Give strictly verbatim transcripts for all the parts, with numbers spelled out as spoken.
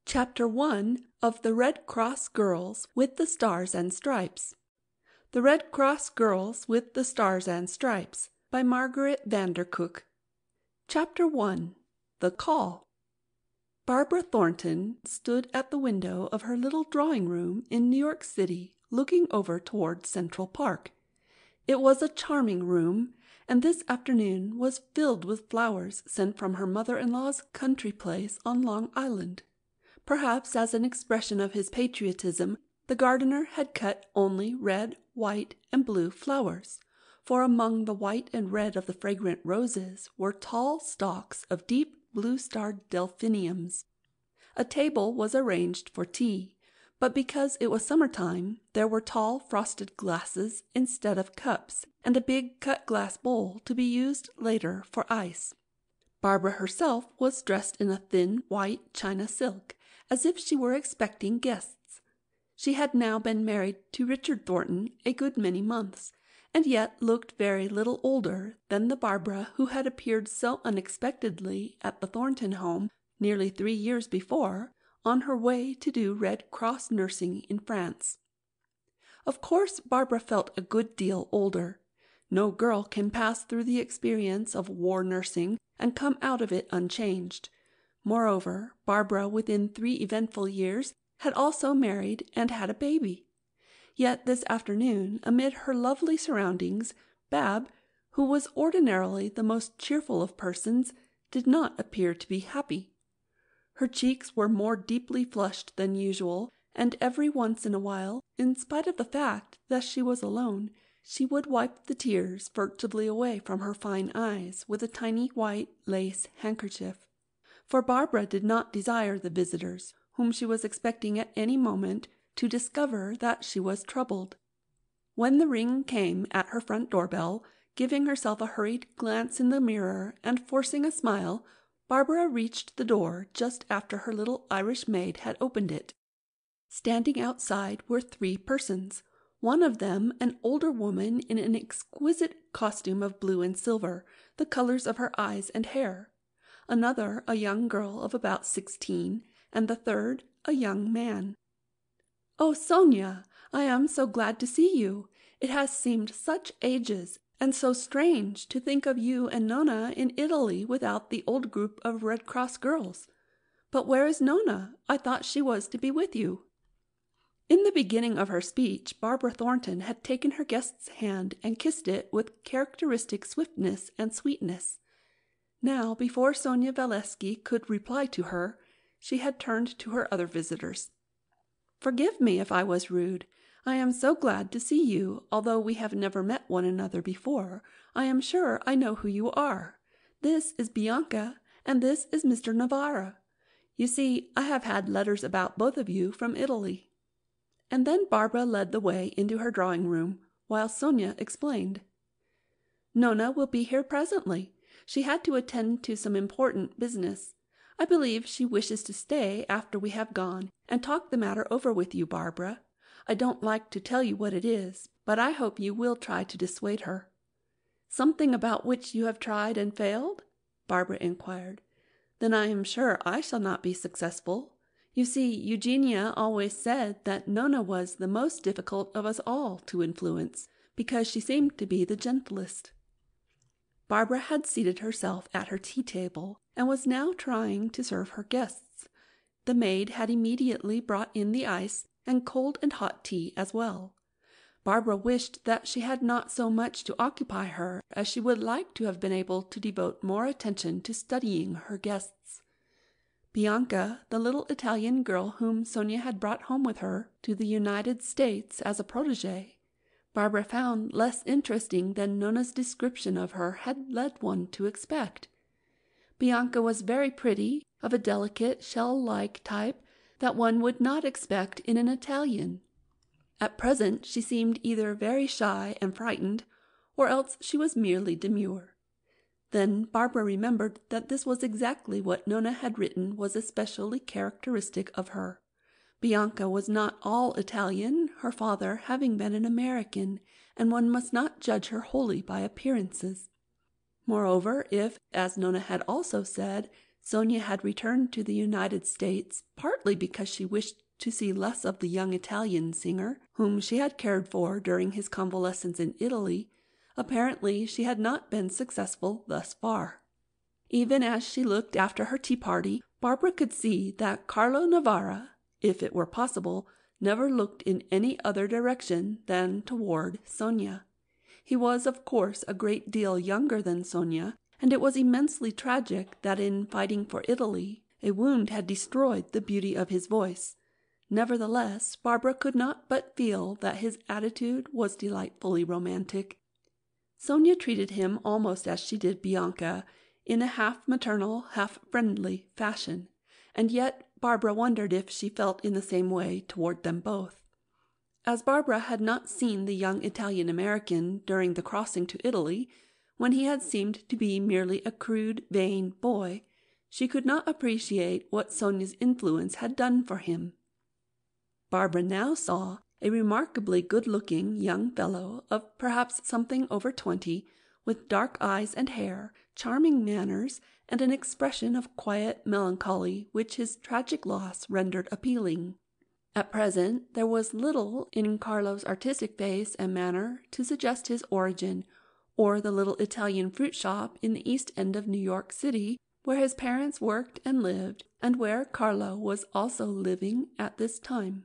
Chapter one of The Red Cross Girls with the Stars and Stripes. The Red Cross Girls with the Stars and Stripes by Margaret Vandercook. Chapter one. The Call. Barbara Thornton stood at the window of her little drawing-room in New York City, looking over toward Central Park. It was a charming room, and this afternoon was filled with flowers sent from her mother-in-law's country place on Long Island. Perhaps as an expression of his patriotism, the gardener had cut only red, white, and blue flowers, for among the white and red of the fragrant roses were tall stalks of deep blue-starred delphiniums. A table was arranged for tea, but because it was summer-time, there were tall frosted glasses instead of cups, and a big cut-glass bowl to be used later for ice. Barbara herself was dressed in a thin white china silk, as if she were expecting guests. She had now been married to Richard Thornton a good many months, and yet looked very little older than the Barbara who had appeared so unexpectedly at the Thornton home nearly three years before, on her way to do Red Cross nursing in France. Of course, Barbara felt a good deal older. No girl can pass through the experience of war nursing and come out of it unchanged. Moreover, Barbara, within three eventful years, had also married and had a baby. Yet this afternoon, amid her lovely surroundings, Bab, who was ordinarily the most cheerful of persons, did not appear to be happy. Her cheeks were more deeply flushed than usual, and every once in a while, in spite of the fact that she was alone, she would wipe the tears furtively away from her fine eyes with a tiny white lace handkerchief. For Barbara did not desire the visitors, whom she was expecting at any moment, to discover that she was troubled. When the ring came at her front doorbell, giving herself a hurried glance in the mirror and forcing a smile, Barbara reached the door just after her little Irish maid had opened it. Standing outside were three persons, one of them an older woman in an exquisite costume of blue and silver, the colors of her eyes and hair. Another a young girl of about sixteen, and the third a young man. "Oh, Sonia, I am so glad to see you. It has seemed such ages, and so strange to think of you and Nona in Italy without the old group of Red Cross girls. But where is Nona? I thought she was to be with you." In the beginning of her speech, Barbara Thornton had taken her guest's hand and kissed it with characteristic swiftness and sweetness. Now, before Sonia Valesky could reply to her, she had turned to her other visitors. "Forgive me if I was rude. I am so glad to see you, although we have never met one another before. I am sure I know who you are. This is Bianca, and this is Mister Navarra. You see, I have had letters about both of you from Italy." And then Barbara led the way into her drawing-room, while Sonia explained. "Nona will be here presently. She had to attend to some important business. I believe she wishes to stay after we have gone and talk the matter over with you, Barbara. I don't like to tell you what it is, but I hope you will try to dissuade her." "Something about which you have tried and failed?" Barbara inquired. "Then I am sure I shall not be successful. You see, Eugenia always said that Nona was the most difficult of us all to influence, because she seemed to be the gentlest." Barbara had seated herself at her tea-table and was now trying to serve her guests. The maid had immediately brought in the ice and cold and hot tea as well. Barbara wished that she had not so much to occupy her, as she would like to have been able to devote more attention to studying her guests. Bianca, the little Italian girl whom Sonia had brought home with her to the United States as a protégée, Barbara found less interesting than Nona's description of her had led one to expect. Bianca was very pretty, of a delicate, shell-like type that one would not expect in an Italian. At present she seemed either very shy and frightened, or else she was merely demure. Then Barbara remembered that this was exactly what Nona had written was especially characteristic of her. Bianca was not all Italian, her father having been an American, and one must not judge her wholly by appearances. Moreover, if, as Nona had also said, Sonia had returned to the United States partly because she wished to see less of the young Italian singer, whom she had cared for during his convalescence in Italy. Apparently she had not been successful thus far. Even as she looked after her tea party, Barbara could see that Carlo Navarra, if it were possible, never looked in any other direction than toward Sonia. He was, of course, a great deal younger than Sonia, and it was immensely tragic that in fighting for Italy, a wound had destroyed the beauty of his voice. Nevertheless, Barbara could not but feel that his attitude was delightfully romantic. Sonia treated him almost as she did Bianca, in a half-maternal, half-friendly fashion, and yet Barbara wondered if she felt in the same way toward them both. As Barbara had not seen the young Italian-American during the crossing to Italy, when he had seemed to be merely a crude, vain boy, she could not appreciate what Sonia's influence had done for him. Barbara now saw a remarkably good-looking young fellow of perhaps something over twenty, with dark eyes and hair, charming manners, and an expression of quiet melancholy which his tragic loss rendered appealing. At present there was little in Carlo's artistic face and manner to suggest his origin, or the little Italian fruit shop in the East End of New York City, where his parents worked and lived, and where Carlo was also living at this time.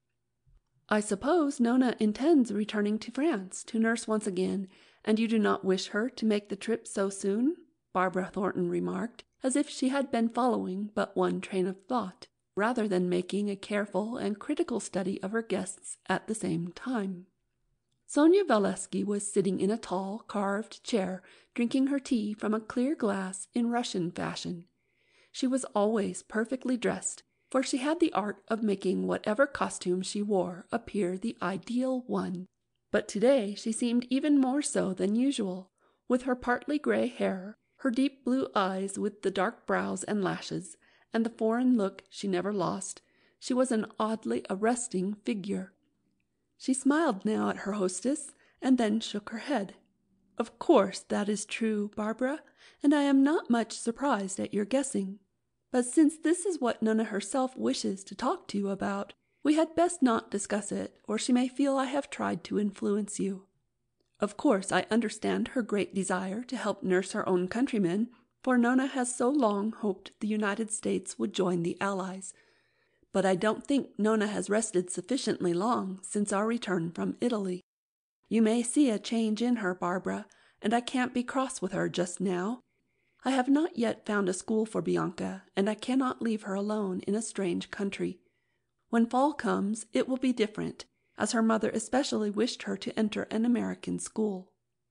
"I suppose Nona intends returning to France to nurse once again, and you do not wish her to make the trip so soon?" Barbara Thornton remarked, as if she had been following but one train of thought, rather than making a careful and critical study of her guests at the same time. Sonia Valesky was sitting in a tall, carved chair, drinking her tea from a clear glass in Russian fashion. She was always perfectly dressed, for she had the art of making whatever costume she wore appear the ideal one. But today she seemed even more so than usual, with her partly gray hair, her deep blue eyes with the dark brows and lashes, and the foreign look she never lost. She was an oddly arresting figure. She smiled now at her hostess, and then shook her head. "Of course that is true, Barbara, and I am not much surprised at your guessing. But since this is what Nona herself wishes to talk to you about, we had best not discuss it, or she may feel I have tried to influence you. Of course I understand her great desire to help nurse her own countrymen, for Nona has so long hoped the United States would join the Allies. But I don't think Nona has rested sufficiently long since our return from Italy. You may see a change in her, Barbara, and I can't be cross with her just now. I have not yet found a school for Bianca, and I cannot leave her alone in a strange country. When fall comes, it will be different, as her mother especially wished her to enter an American school."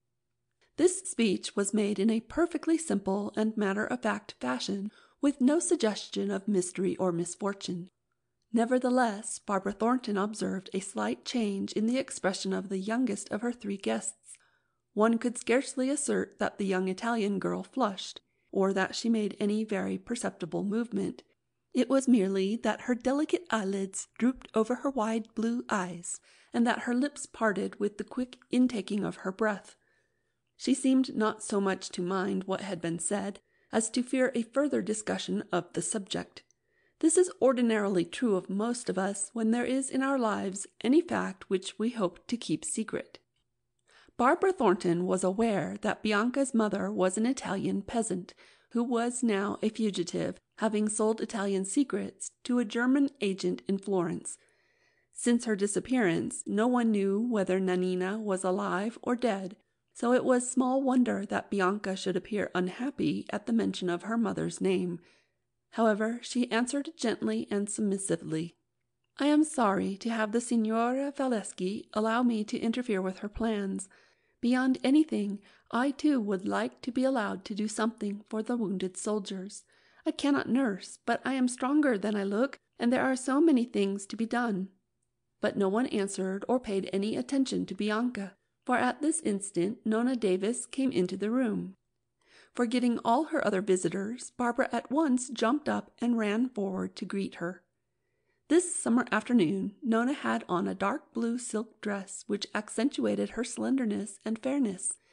This speech was made in a perfectly simple and matter-of-fact fashion, with no suggestion of mystery or misfortune. Nevertheless, Barbara Thornton observed a slight change in the expression of the youngest of her three guests. One could scarcely assert that the young Italian girl flushed, or that she made any very perceptible movement. It was merely that her delicate eyelids drooped over her wide blue eyes, and that her lips parted with the quick intaking of her breath. She seemed not so much to mind what had been said, as to fear a further discussion of the subject. This is ordinarily true of most of us when there is in our lives any fact which we hope to keep secret. Barbara Thornton was aware that Bianca's mother was an Italian peasant, who was now a fugitive, having sold Italian secrets to a German agent in Florence. Since her disappearance, no one knew whether Nanina was alive or dead, so it was small wonder that Bianca should appear unhappy at the mention of her mother's name. However, she answered gently and submissively. "I am sorry to have the Signora Valesky allow me to interfere with her plans. Beyond anything, I too would like to be allowed to do something for the wounded soldiers. I cannot nurse, but I am stronger than I look, and there are so many things to be done." But no one answered or paid any attention to Bianca, for at this instant Nona Davis came into the room. Forgetting all her other visitors, Barbara at once jumped up and ran forward to greet her. This summer afternoon, Nona had on a dark blue silk dress which accentuated her slenderness and fairness.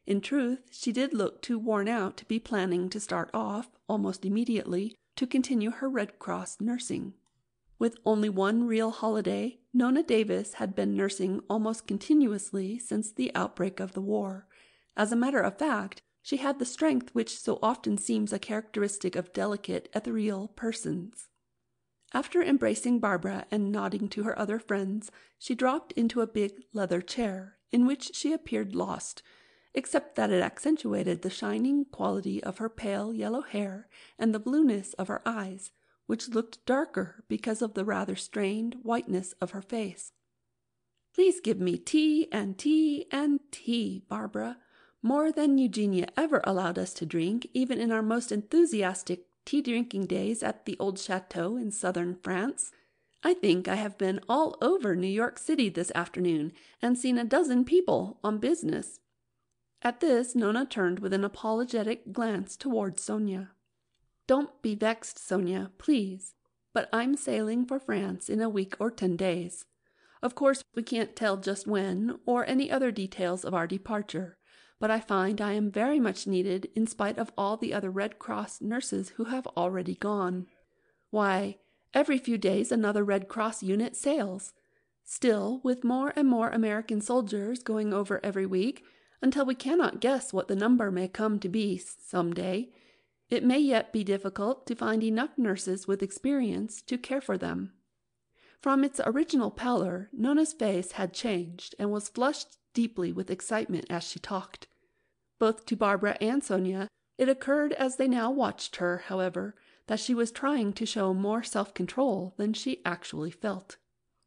In truth, she did look too worn out to be planning to start off, almost immediately, to continue her Red Cross nursing. With only one real holiday, Nona Davis had been nursing almost continuously since the outbreak of the war. As a matter of fact, she had the strength which so often seems a characteristic of delicate, ethereal persons. After embracing Barbara and nodding to her other friends, she dropped into a big leather chair, in which she appeared lost, except that it accentuated the shining quality of her pale yellow hair and the blueness of her eyes, which looked darker because of the rather strained whiteness of her face. "Please give me tea and tea and tea, Barbara. More than Eugenia ever allowed us to drink, even in our most enthusiastic tea-drinking days at the old chateau in southern France. I think I have been all over New York City this afternoon and seen a dozen people on business." At this, Nona turned with an apologetic glance toward Sonia. "Don't be vexed, Sonia, please, but I'm sailing for France in a week or ten days. Of course, we can't tell just when or any other details of our departure, but I find I am very much needed in spite of all the other Red Cross nurses who have already gone. Why, every few days another Red Cross unit sails. Still, with more and more American soldiers going over every week, until we cannot guess what the number may come to be some day, it may yet be difficult to find enough nurses with experience to care for them." From its original pallor, Nona's face had changed and was flushed deeply with excitement as she talked. Both to Barbara and Sonia, it occurred as they now watched her, however, that she was trying to show more self-control than she actually felt.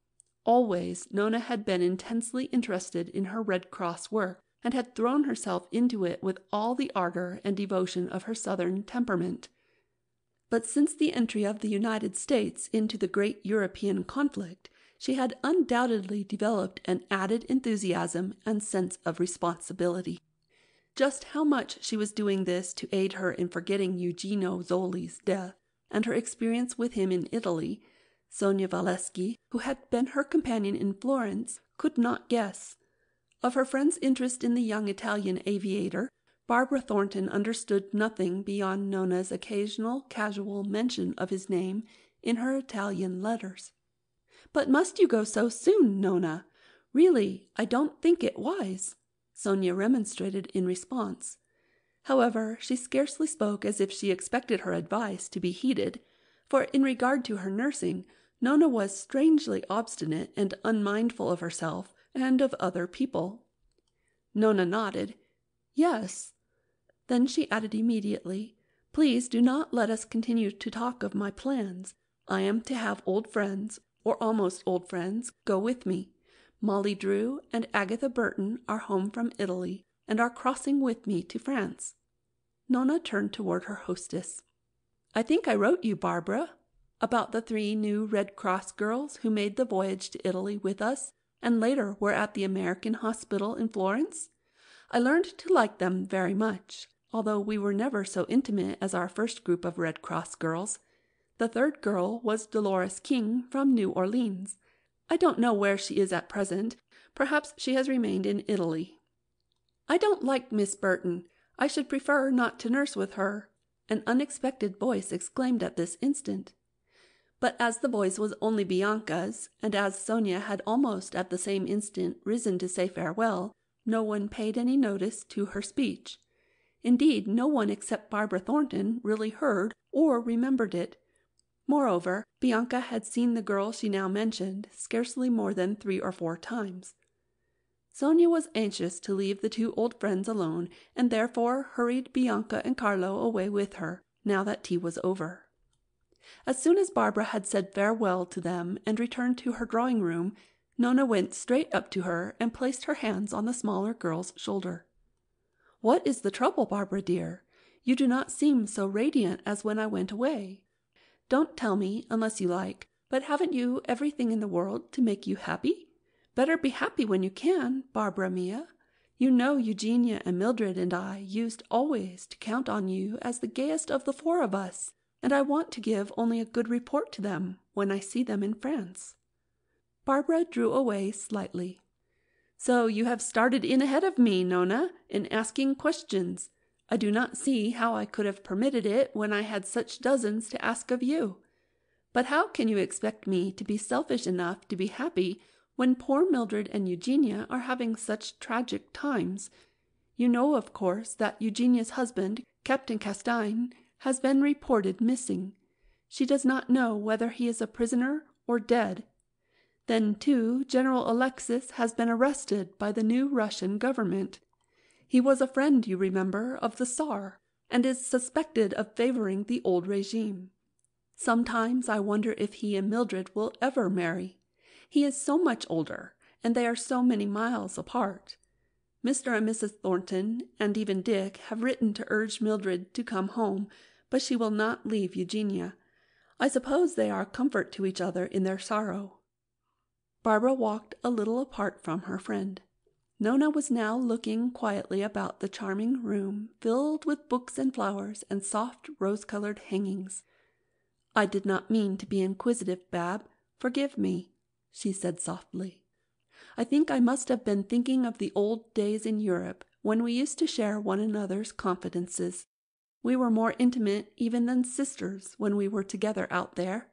Always, Nona had been intensely interested in her Red Cross work, and had thrown herself into it with all the ardor and devotion of her Southern temperament. But since the entry of the United States into the great European conflict, she had undoubtedly developed an added enthusiasm and sense of responsibility. Just how much she was doing this to aid her in forgetting Eugenio Zoli's death, and her experience with him in Italy, Sonia Valeschi, who had been her companion in Florence, could not guess. Of her friend's interest in the young Italian aviator, Barbara Thornton understood nothing beyond Nona's occasional casual mention of his name in her Italian letters. "But must you go so soon, Nona? Really, I don't think it wise," Sonia remonstrated in response. However, she scarcely spoke as if she expected her advice to be heeded, for in regard to her nursing, Nona was strangely obstinate and unmindful of herself and of other people. Nona nodded. "Yes." Then she added immediately, "Please do not let us continue to talk of my plans. I am to have old friends, or almost old friends, go with me. Molly Drew and Agatha Burton are home from Italy and are crossing with me to France." Nona turned toward her hostess. "I think I wrote you, Barbara, about the three new Red Cross girls who made the voyage to Italy with us and later were at the American hospital in Florence. I learned to like them very much, although we were never so intimate as our first group of Red Cross girls. The third girl was Dolores King from New Orleans. I don't know where she is at present. Perhaps she has remained in Italy." "I don't like Miss Burton. I should prefer not to nurse with her," an unexpected voice exclaimed at this instant. But as the voice was only Bianca's, and as Sonia had almost at the same instant risen to say farewell, no one paid any notice to her speech. Indeed, no one except Barbara Thornton really heard or remembered it. Moreover, Bianca had seen the girl she now mentioned scarcely more than three or four times. Sonia was anxious to leave the two old friends alone, and therefore hurried Bianca and Carlo away with her, now that tea was over. As soon as Barbara had said farewell to them and returned to her drawing-room, Nona went straight up to her and placed her hands on the smaller girl's shoulder. "What is the trouble, Barbara dear? You do not seem so radiant as when I went away. Don't tell me, unless you like, but haven't you everything in the world to make you happy? Better be happy when you can, Barbara mia. You know Eugenia and Mildred and I used always to count on you as the gayest of the four of us, and I want to give only a good report to them when I see them in France." Barbara drew away slightly. So you have started in ahead of me, Nona, in asking questions. I do not see how I could have permitted it when I had such dozens to ask of you. But how can you expect me to be selfish enough to be happy when poor Mildred and Eugenia are having such tragic times? You know, of course, that Eugenia's husband, Captain Castaigne, has been reported missing. She does not know whether he is a prisoner or dead. Then, too, General Alexis has been arrested by the new Russian government. He was a friend, you remember, of the Tsar, and is suspected of favoring the old regime. Sometimes I wonder if he and Mildred will ever marry. He is so much older, and they are so many miles apart. Mister and Missus Thornton, and even Dick, have written to urge Mildred to come home, but she will not leave Eugenia. I suppose they are a comfort to each other in their sorrow." Barbara walked a little apart from her friend. Nona was now looking quietly about the charming room, filled with books and flowers and soft rose-colored hangings. "I did not mean to be inquisitive, Bab. Forgive me," she said softly. "I think I must have been thinking of the old days in Europe, when we used to share one another's confidences. We were more intimate even than sisters when we were together out there."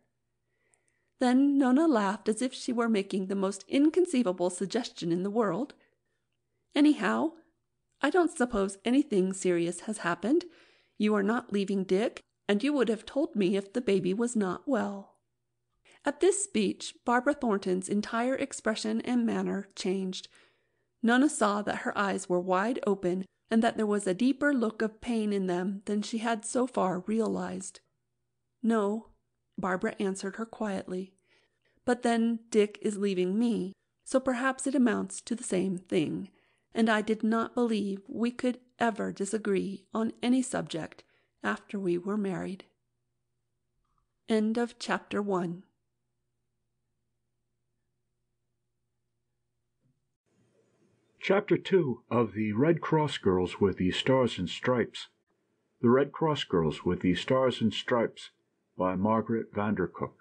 Then Nona laughed as if she were making the most inconceivable suggestion in the world. "Anyhow, I don't suppose anything serious has happened. You are not leaving Dick, and you would have told me if the baby was not well." At this speech, Barbara Thornton's entire expression and manner changed. Nona saw that her eyes were wide open and that there was a deeper look of pain in them than she had so far realized. "No," Barbara answered her quietly. "But then Dick is leaving me, so perhaps it amounts to the same thing, and I did not believe we could ever disagree on any subject after we were married." End of chapter one. Chapter two of the Red Cross Girls with the Stars and Stripes. The Red Cross Girls with the Stars and Stripes by Margaret Vandercook.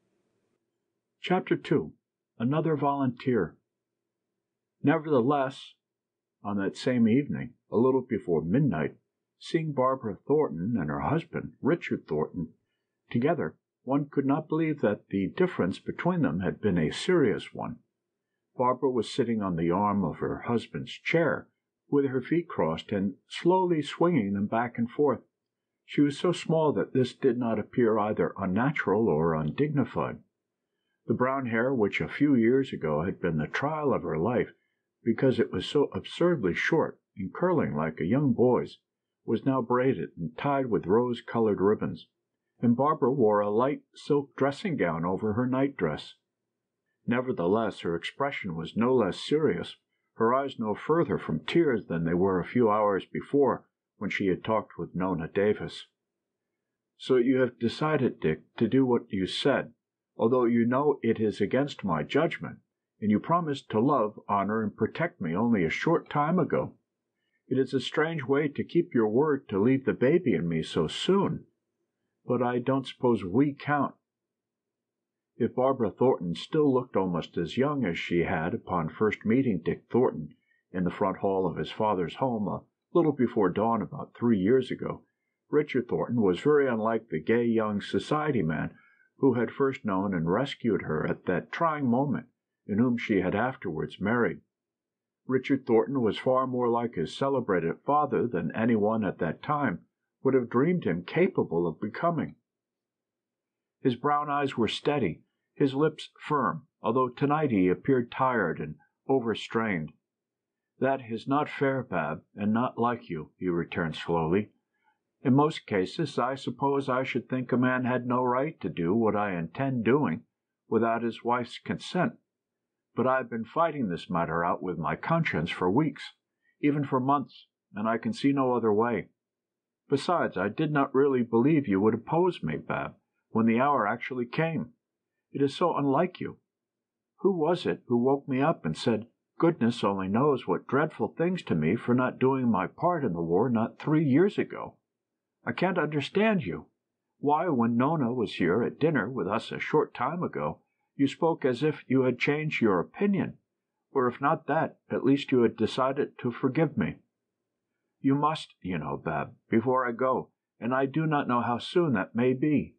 Chapter two. Another Volunteer. Nevertheless, on that same evening, a little before midnight, seeing Barbara Thornton and her husband, Richard Thornton, together, one could not believe that the difference between them had been a serious one. Barbara was sitting on the arm of her husband's chair, with her feet crossed, and slowly swinging them back and forth. She was so small that this did not appear either unnatural or undignified. The brown hair, which a few years ago had been the trial of her life, because it was so absurdly short and curling like a young boy's, was now braided and tied with rose-colored ribbons, and Barbara wore a light silk dressing-gown over her night-dress. Nevertheless, her expression was no less serious, her eyes no further from tears than they were a few hours before, when she had talked with Nona Davis. "So you have decided, Dick, to do what you said, although you know it is against my judgment, and you promised to love, honor, and protect me only a short time ago. It is a strange way to keep your word to leave the baby and me so soon, but I don't suppose we count." If Barbara Thornton still looked almost as young as she had upon first meeting Dick Thornton in the front hall of his father's home a little before dawn about three years ago, Richard Thornton was very unlike the gay young society man who had first known and rescued her at that trying moment, and whom she had afterwards married. Richard Thornton was far more like his celebrated father than anyone at that time would have dreamed him capable of becoming. His brown eyes were steady, his lips firm, although tonight he appeared tired and overstrained. "That is not fair, Bab, and not like you," he returned slowly. "In most cases, I suppose I should think a man had no right to do what I intend doing without his wife's consent. But I have been fighting this matter out with my conscience for weeks, even for months, and I can see no other way. Besides, I did not really believe you would oppose me, Bab, when the hour actually came. It is so unlike you. Who was it who woke me up and said, 'Goodness only knows what dreadful things to me for not doing my part in the war not three years ago? I can't understand you. Why, when Nona was here at dinner with us a short time ago, you spoke as if you had changed your opinion, or if not that, at least you had decided to forgive me. You must, you know, Bab, before I go, and I do not know how soon that may be."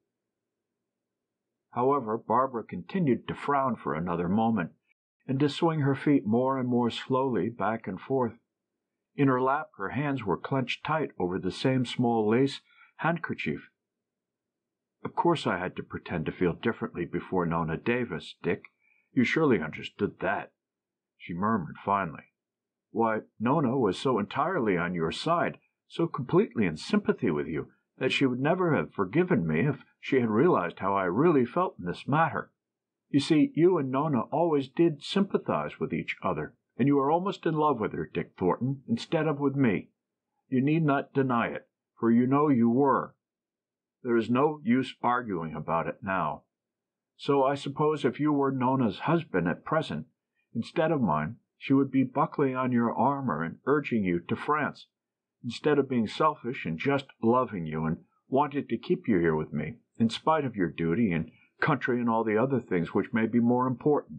However, Barbara continued to frown for another moment, and to swing her feet more and more slowly back and forth. In her lap her hands were clenched tight over the same small lace handkerchief. "Of course I had to pretend to feel differently before Nona Davis, Dick. You surely understood that," she murmured finally. "Why, Nona was so entirely on your side, so completely in sympathy with you, that she would never have forgiven me if she had realized how I really felt in this matter. You see, you and Nona always did sympathize with each other, and you were almost in love with her, Dick Thornton, instead of with me. You need not deny it, for you know you were. There is no use arguing about it now. So I suppose if you were Nona's husband at present, instead of mine, she would be buckling on your armor and urging you to France, instead of being selfish and just loving you and wanting to keep you here with me, in spite of your duty and country and all the other things which may be more important."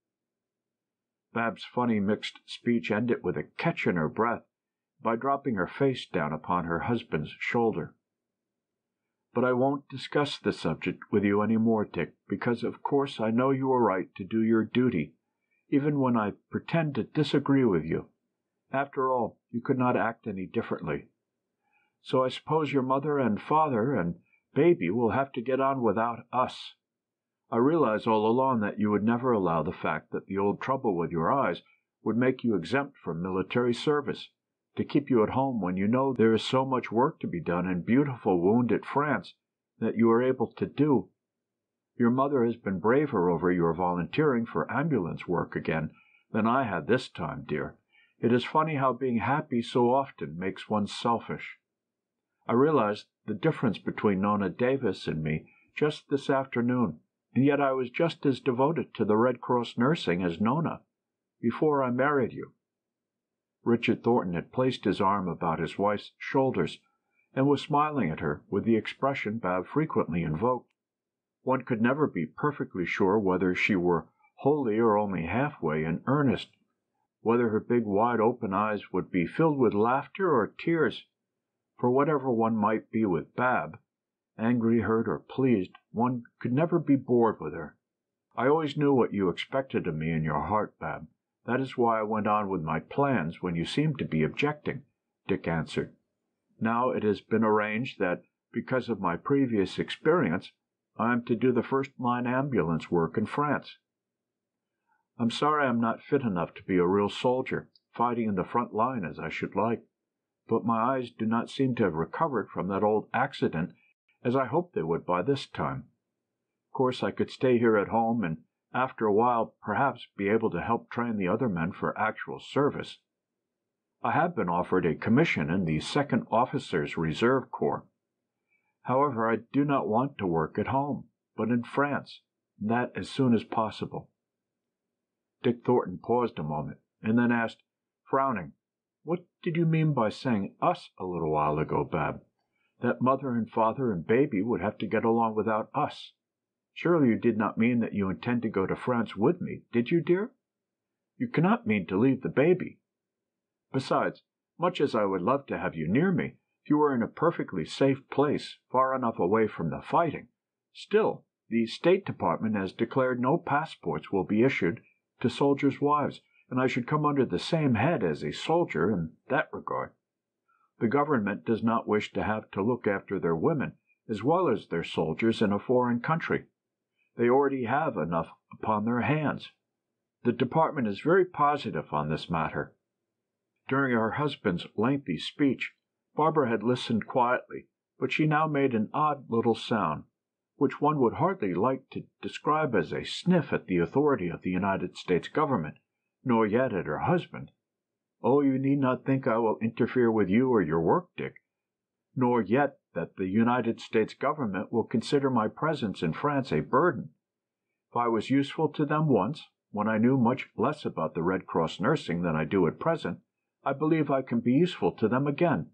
Bab's funny mixed speech ended with a catch in her breath, by dropping her face down upon her husband's shoulder. "But I won't discuss the subject with you any more, Dick, because of course I know you are right to do your duty, even when I pretend to disagree with you. After all, you could not act any differently. So I suppose your mother and father and baby will have to get on without us. I realized all along that you would never allow the fact that the old trouble with your eyes would make you exempt from military service, to keep you at home when you know there is so much work to be done in beautiful wounded France that you are able to do. Your mother has been braver over your volunteering for ambulance work again than I had this time, dear. It is funny how being happy so often makes one selfish. I realized the difference between Nona Davis and me just this afternoon, and yet I was just as devoted to the Red Cross nursing as Nona, before I married you." Richard Thornton had placed his arm about his wife's shoulders, and was smiling at her with the expression Bab frequently invoked. One could never be perfectly sure whether she were wholly or only halfway in earnest, whether her big wide-open eyes would be filled with laughter or tears, for whatever one might be with Bab, angry, hurt, or pleased, one could never be bored with her. "I always knew what you expected of me in your heart, Bab. That is why I went on with my plans when you seemed to be objecting," Dick answered. "Now it has been arranged that, because of my previous experience, I am to do the first-line ambulance work in France. I'm sorry I am not fit enough to be a real soldier, fighting in the front line as I should like, but my eyes do not seem to have recovered from that old accident as I hoped they would by this time. Of course I could stay here at home, and after a while perhaps be able to help train the other men for actual service. I have been offered a commission in the Second Officers' Reserve Corps. However, I do not want to work at home, but in France, and that as soon as possible." Dick Thornton paused a moment, and then asked, frowning, "What did you mean by saying us a little while ago, Bab? That mother and father and baby would have to get along without us? Surely you did not mean that you intend to go to France with me, did you, dear? You cannot mean to leave the baby. Besides, much as I would love to have you near me, if you were in a perfectly safe place, far enough away from the fighting, still, the State Department has declared no passports will be issued to soldiers' wives, and I should come under the same head as a soldier in that regard. The government does not wish to have to look after their women as well as their soldiers in a foreign country. They already have enough upon their hands. The department is very positive on this matter." During her husband's lengthy speech, Barbara had listened quietly, but she now made an odd little sound, which one would hardly like to describe as a sniff at the authority of the United States government, nor yet at her husband. "Oh, you need not think I will interfere with you or your work, Dick, nor yet that the United States government will consider my presence in France a burden. If I was useful to them once, when I knew much less about the Red Cross nursing than I do at present, I believe I can be useful to them again."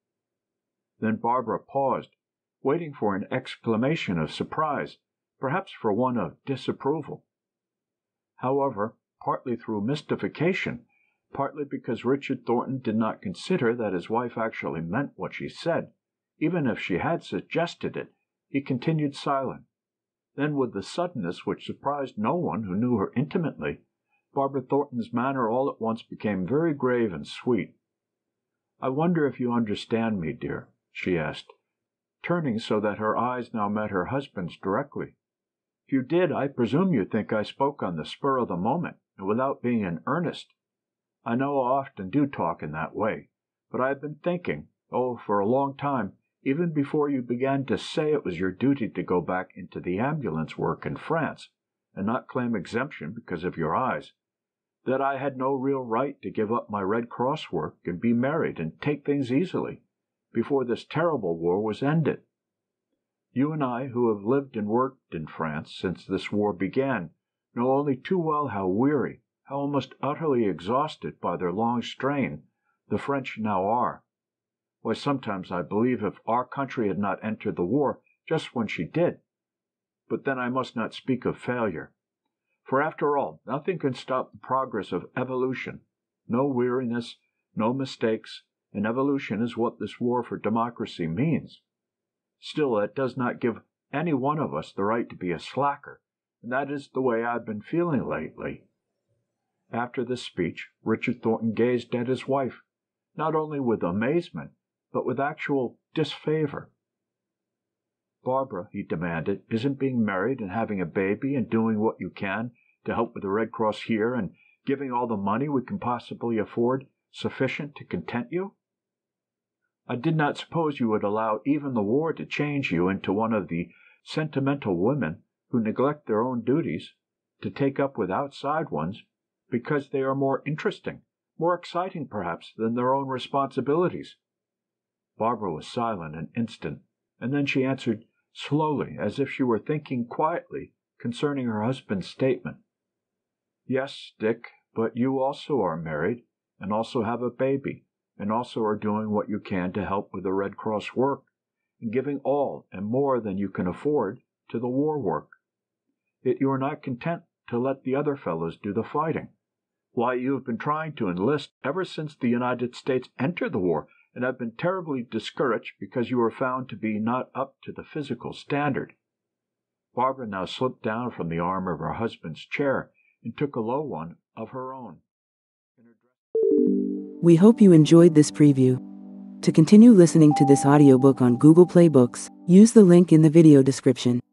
Then Barbara paused, waiting for an exclamation of surprise, perhaps for one of disapproval. However, partly through mystification, partly because Richard Thornton did not consider that his wife actually meant what she said. Even if she had suggested it, he continued silent. Then, with the suddenness which surprised no one who knew her intimately, Barbara Thornton's manner all at once became very grave and sweet. "I wonder if you understand me, dear?" she asked, turning so that her eyes now met her husband's directly. "If you did, I presume you think I spoke on the spur of the moment, and without being in earnest. I know I often do talk in that way, but I have been thinking, oh, for a long time, even before you began to say it was your duty to go back into the ambulance work in France, and not claim exemption because of your eyes, that I had no real right to give up my Red Cross work and be married and take things easily, before this terrible war was ended. You and I, who have lived and worked in France since this war began, know only too well how weary, how almost utterly exhausted by their long strain, the French now are. Why, sometimes I believe if our country had not entered the war just when she did. But then I must not speak of failure. For after all, nothing can stop the progress of evolution. No weariness, no mistakes, and evolution is what this war for democracy means. Still, that does not give any one of us the right to be a slacker, and that is the way I've been feeling lately." After this speech, Richard Thornton gazed at his wife, not only with amazement, but with actual disfavor. "Barbara," he demanded, "isn't being married and having a baby and doing what you can to help with the Red Cross here and giving all the money we can possibly afford sufficient to content you? I did not suppose you would allow even the war to change you into one of the sentimental women who neglect their own duties to take up with outside ones because they are more interesting, more exciting perhaps, than their own responsibilities." Barbara was silent an instant, and then she answered slowly, as if she were thinking quietly concerning her husband's statement. "Yes, Dick, but you also are married, and also have a baby, and also are doing what you can to help with the Red Cross work, and giving all and more than you can afford to the war work. Yet you are not content to let the other fellows do the fighting. Why, you have been trying to enlist ever since the United States entered the war, and have been terribly discouraged because you were found to be not up to the physical standard." Barbara now slipped down from the arm of her husband's chair and took a low one of her own. We hope you enjoyed this preview. To continue listening to this audiobook on Google Play Books, use the link in the video description.